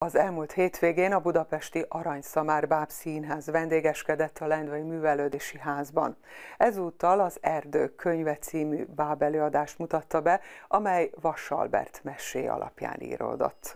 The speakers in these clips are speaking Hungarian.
Az elmúlt hétvégén a budapesti Arany-Szamár Báb Színház vendégeskedett a Lendvai Művelődési Házban. Ezúttal az Erdők könyve című báb előadást mutatta be, amely Vass Albert mesé alapján íródott.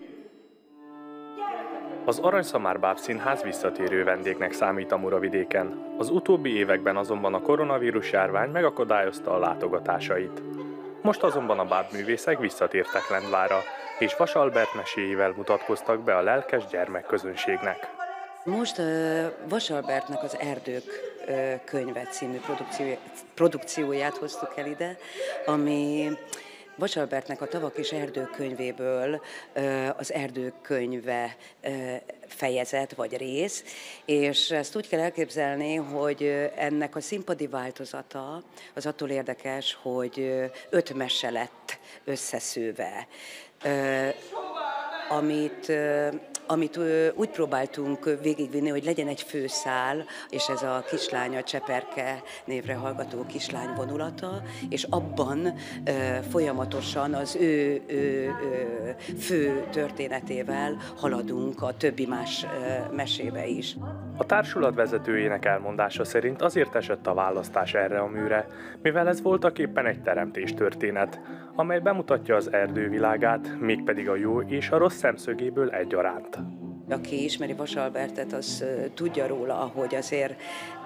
Az Arany-Szamár Báb Színház visszatérő vendégnek számít a Muravidéken. Az utóbbi években azonban a koronavírus járvány megakadályozta a látogatásait. Most azonban a bábművészek visszatértek Lendvára, és Vass Albert meséivel mutatkoztak be a lelkes gyermekközönségnek. Most Vass Albertnek az Erdők könyve című produkcióját hoztuk el ide, ami Vass Albertnek a Tavak és Erdők könyvéből az Erdők könyve fejezet vagy rész, és ezt úgy kell elképzelni, hogy ennek a színpadi változata az attól érdekes, hogy 5 mese lett összeszőve, amit úgy próbáltunk végigvinni, hogy legyen egy főszál, és ez a kislány, a Cseperke névre hallgató kislány vonulata, és abban folyamatosan az ő fő történetével haladunk a többi más mesébe is. A társulat vezetőjének elmondása szerint azért esett a választás erre a műre, mivel ez voltaképpen egy teremtéstörténet, amely bemutatja az erdő világát, mégpedig a jó és a rossz szemszögéből egyaránt. Aki ismeri Vass Albertet, az tudja róla, hogy azért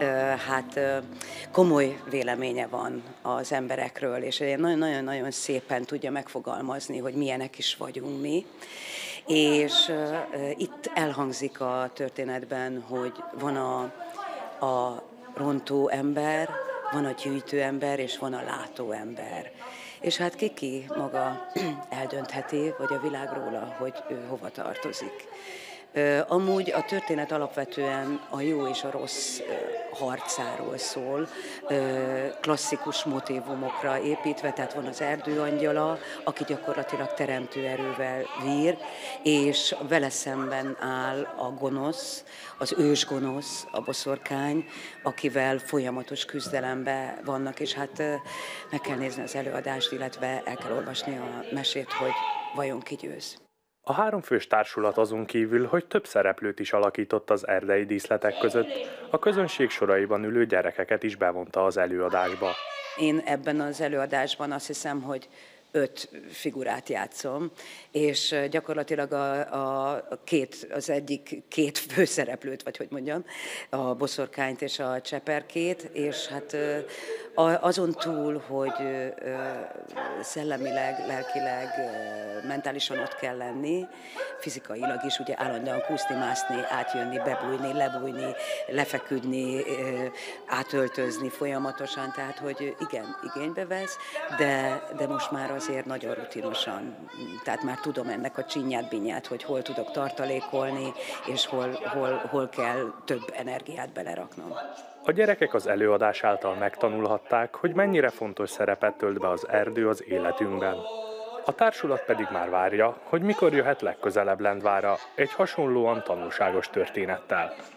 komoly véleménye van az emberekről, és nagyon-nagyon szépen tudja megfogalmazni, hogy milyenek is vagyunk mi. És itt elhangzik a történetben, hogy van a rontó ember, van a gyűjtő ember, és van a látó ember. És hát ki maga eldöntheti, vagy a világ róla, hogy ő hova tartozik. Amúgy a történet alapvetően a jó és a rossz harcáról szól, klasszikus motívumokra építve, tehát van az erdőangyala, aki gyakorlatilag teremtő erővel vír, és vele szemben áll a gonosz, az ősgonosz, a boszorkány, akivel folyamatos küzdelemben vannak, és hát meg kell nézni az előadást, illetve el kell olvasni a mesét, hogy vajon ki győz. A 3 fős társulat azon kívül, hogy több szereplőt is alakított az erdei díszletek között, a közönség soraiban ülő gyerekeket is bevonta az előadásba. Én ebben az előadásban azt hiszem, hogy 5 figurát játszom, és gyakorlatilag az egyik 2 főszereplőt, vagy hogy mondjam, a boszorkányt és a Cseperkét, és hát azon túl, hogy szellemileg, lelkileg, mentálisan ott kell lenni, fizikailag is ugye állandóan kúszni, mászni, átjönni, bebújni, lebújni, lefeküdni, átöltözni folyamatosan, tehát hogy igen, igénybe vesz, de most már azért nagyon rutinosan, tehát már tudom ennek a csinyát-binyát, hogy hol tudok tartalékolni, és hol kell több energiát beleraknom. A gyerekek az előadás által megtanulhatták, hogy mennyire fontos szerepet tölt be az erdő az életünkben. A társulat pedig már várja, hogy mikor jöhet legközelebb Lendvára egy hasonlóan tanulságos történettel.